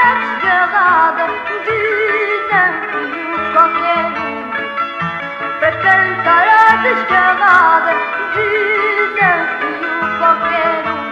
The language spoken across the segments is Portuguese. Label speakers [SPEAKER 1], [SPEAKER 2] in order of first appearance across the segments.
[SPEAKER 1] desgarrada, desafio qualquer um. Para cantar a desgarrada, desafio qualquer um.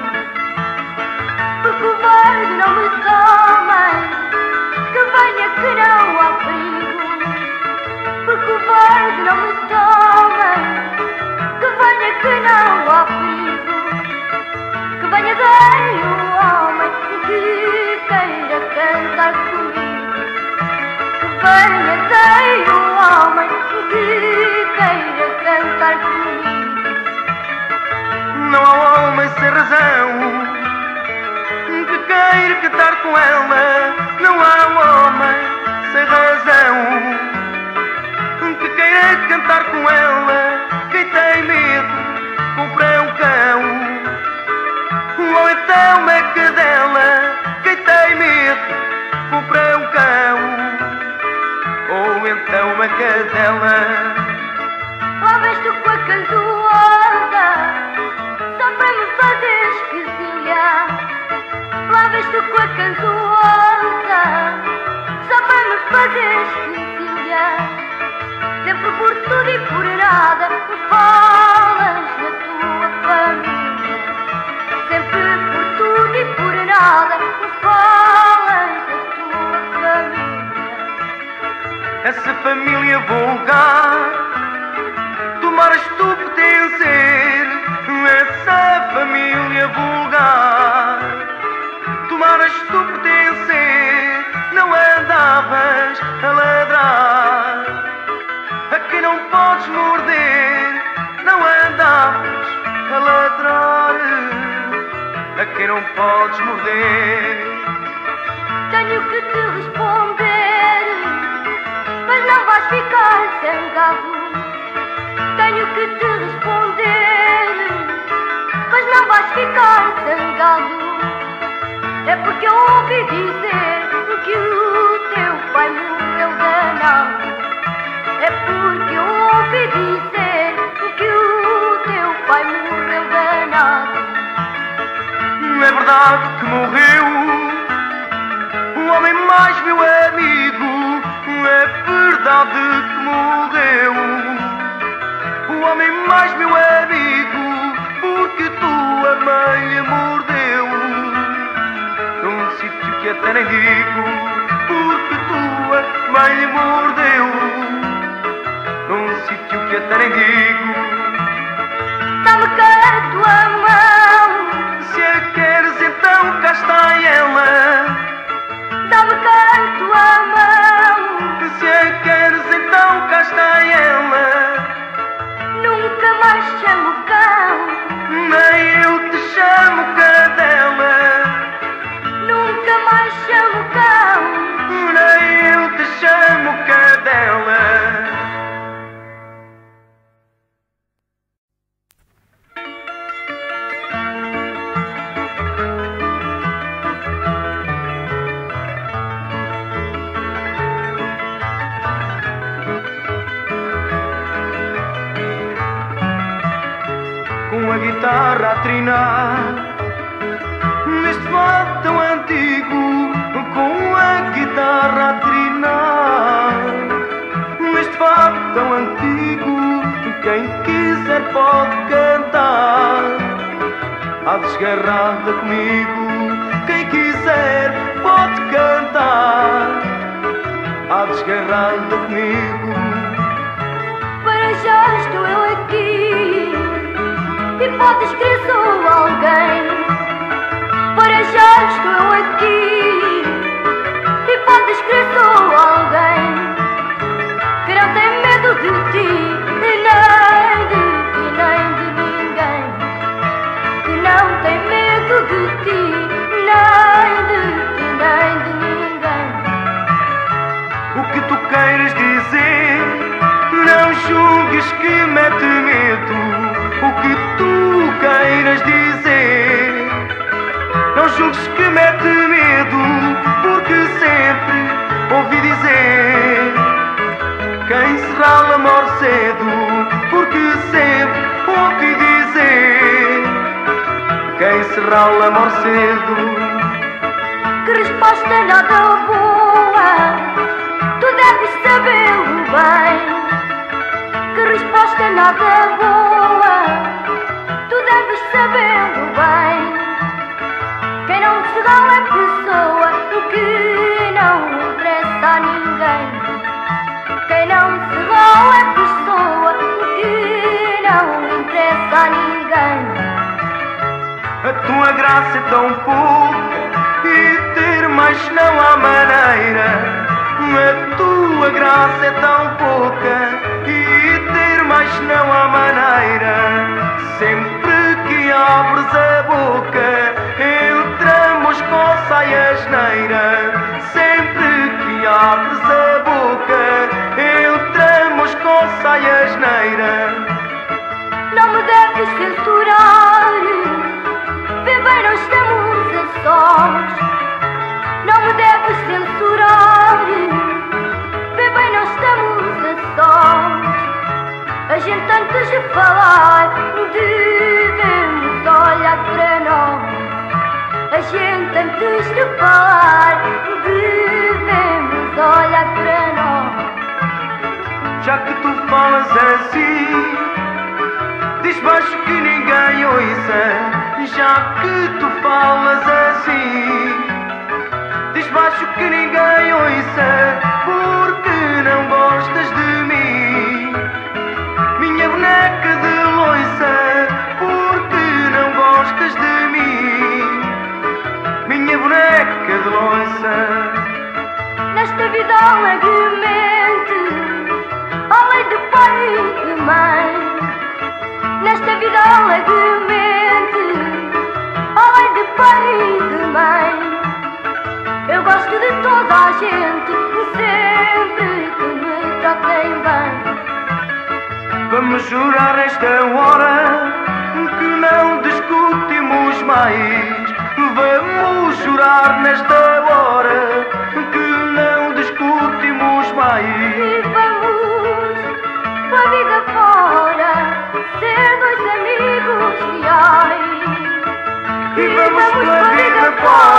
[SPEAKER 1] Por covarde não me tomem, que venha que não há perigo. Por covarde não me tomem, que venha que não há perigo. Que venha daí o homem que queira cantar comigo. Que venha daí o homem que queira cantar comigo.
[SPEAKER 2] Não há homem sem razão que queira cantar com ela. Não há homem sem razão que queira cantar com ela. Quem tem medo compra um cão, ou então uma cadela. Quem tem medo compra um cão, ou então uma cadela.
[SPEAKER 1] Lá vês tu com a canzoada, só para me fazer esquesilha. Lá vês tu com a canzoada, só para me fazer esquesilha. Sempre por tudo e por nada me falas na tua família. Sempre por tudo e por nada me falas na tua família.
[SPEAKER 2] Essa família vulgar, tomaras tu pertencer. Essa família vulgar, tomaras tu pertencer. Não andavas a ladrar a quem não podes morder. Não andavas a ladrar a quem não podes morder.
[SPEAKER 1] Tenho que te responder, mas não vais ficar zangado. Tenho que te responder, mas não vais ficar zangado. É porque eu ouvi dizer que o teu pai morreu danado. É porque eu ouvi dizer que o teu pai morreu danado.
[SPEAKER 2] É verdade que morreu o homem mais meu amigo. É verdade que morreu o homem mais meu amigo, porque tua mãe lhe mordeu num sítio que até nem digo. Porque tua mãe lhe mordeu num sítio que até nem digo.
[SPEAKER 1] Dá-me cá a tua mão,
[SPEAKER 2] se a queres então cá está ela.
[SPEAKER 1] dá-me cá a tua mão,
[SPEAKER 2] Se a queres então cá está ela.
[SPEAKER 1] nunca mais chamo cão,
[SPEAKER 2] Nem eu te chamo cadela.
[SPEAKER 1] nunca mais chamo cão.
[SPEAKER 2] Nem eu te chamo cadela. Com a guitarra a trinar neste fado tão antigo. Com a guitarra a trinar neste fado tão antigo. Quem quiser pode cantar à desgarrada comigo. Quem quiser pode cantar à desgarrada comigo.
[SPEAKER 1] Para já estou eu aqui e podes crer sou alguém. Para já estou eu aqui e podes crer sou alguém que não tem medo de ti, nem de ninguém. Que não tem medo de ti, nem de ninguém.
[SPEAKER 2] O que tu queiras dizer, não julgues que mete medo. O que tu queiras dizer, não julgues que mete medo. Porque sempre ouvi dizer, quem se rala morre cedo. Porque sempre ouvi dizer, quem se rala morre cedo.
[SPEAKER 1] Que resposta nada boa, tu deves sabê-lo bem. Que resposta nada boa, tu deves sabê-lo bem. Quem não se dá é pessoa que não interessa a ninguém. Quem não se dá é pessoa que não interessa a ninguém.
[SPEAKER 2] A tua graça é tão pouca e ter mais não há maneira. A tua graça é tão pouca e ter mais não há maneira. Sempre que abres a boca entramos com saia asneira. Sempre que abres a boca entramos com saia asneira.
[SPEAKER 1] Não me deves censurar, vê bem, nós estamos a sós. Não me deves censurar, vê bem, nós estamos a sós. A gente antes de falar devemos olhar para nós. A gente antes de falar devemos olhar para nós.
[SPEAKER 2] Já que tu falas assim, diz baixo que ninguém ouça. Já que tu falas assim, diz baixo que ninguém ouça. Porque não gostas de mim, minha boneca de loiça. Porque não gostas de mim, minha boneca de loiça.
[SPEAKER 1] Nesta vida alegremente, além de pai e de mãe. Nesta vida alegremente, além de pai e de mãe. Eu gosto de toda a gente, sempre que me tratem bem.
[SPEAKER 2] Vamos jurar nesta hora que não discutimos mais. Vamos jurar nesta hora que não discutimos mais.
[SPEAKER 1] E vamos pela vida fora, ser dois amigos leais.
[SPEAKER 2] E vamos pela vida fora.